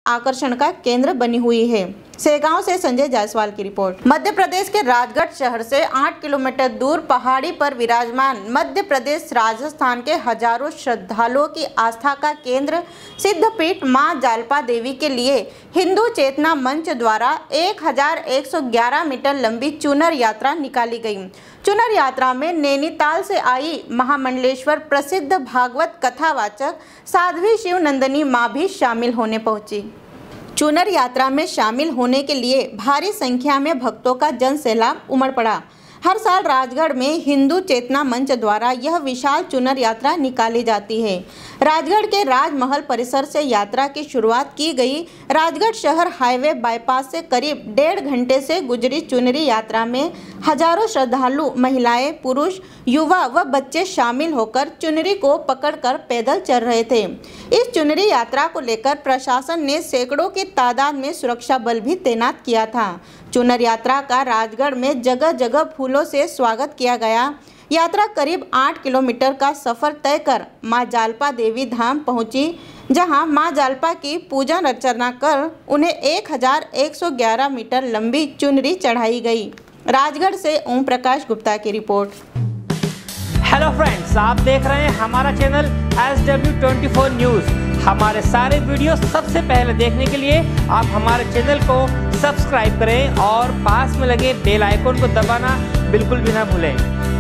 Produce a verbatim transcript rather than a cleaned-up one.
आकर्षण का केंद्र बनी हुई है। सेगांव से संजय जायसवाल की रिपोर्ट। मध्य प्रदेश के राजगढ़ शहर से आठ किलोमीटर दूर पहाड़ी पर विराजमान मध्य प्रदेश राजस्थान के हजारों श्रद्धालुओं की आस्था का केंद्र सिद्धपीठ मां जालपा देवी के लिए हिंदू चेतना मंच द्वारा एक हजार एक सौ ग्यारह मीटर लंबी चुनर यात्रा निकाली गई। चुनर यात्रा में नैनीताल से आई महामंडलेश्वर प्रसिद्ध भागवत कथावाचक साध्वी शिव नंदिनी मां भी शामिल होने पहुंची। चुनर यात्रा में शामिल होने के लिए भारी संख्या में भक्तों का जन सैलाब उमड़ पड़ा। हर साल राजगढ़ में हिंदू चेतना मंच द्वारा यह विशाल चुनर यात्रा निकाली जाती है। राजगढ़ के राजमहल परिसर से यात्रा की शुरुआत की गई। राजगढ़ शहर हाईवे बाईपास से करीब डेढ़ घंटे से गुजरी चुनरी यात्रा में हजारों श्रद्धालु महिलाएं, पुरुष, युवा व बच्चे शामिल होकर चुनरी को पकड़कर पैदल चल रहे थे। इस चुनरी यात्रा को लेकर प्रशासन ने सैकड़ों की तादाद में सुरक्षा बल भी तैनात किया था। चुनर यात्रा का राजगढ़ में जगह जगह फूलों से स्वागत किया गया। यात्रा करीब आठ किलोमीटर का सफर तय कर मां जालपा देवी धाम पहुंची, जहां मां जालपा की पूजा अर्चना कर उन्हें एक हजार एक सौ ग्यारह मीटर लंबी चुनरी चढ़ाई गई। राजगढ़ से ओम प्रकाश गुप्ता की रिपोर्ट। हेलो फ्रेंड्स, आप देख रहे हैं हमारा channel S W twenty four news. हमारे सारे वीडियो सबसे पहले देखने के लिए आप हमारे चैनल को सब्सक्राइब करें और पास में लगे बेल आइकन को दबाना बिल्कुल भी ना भूलें।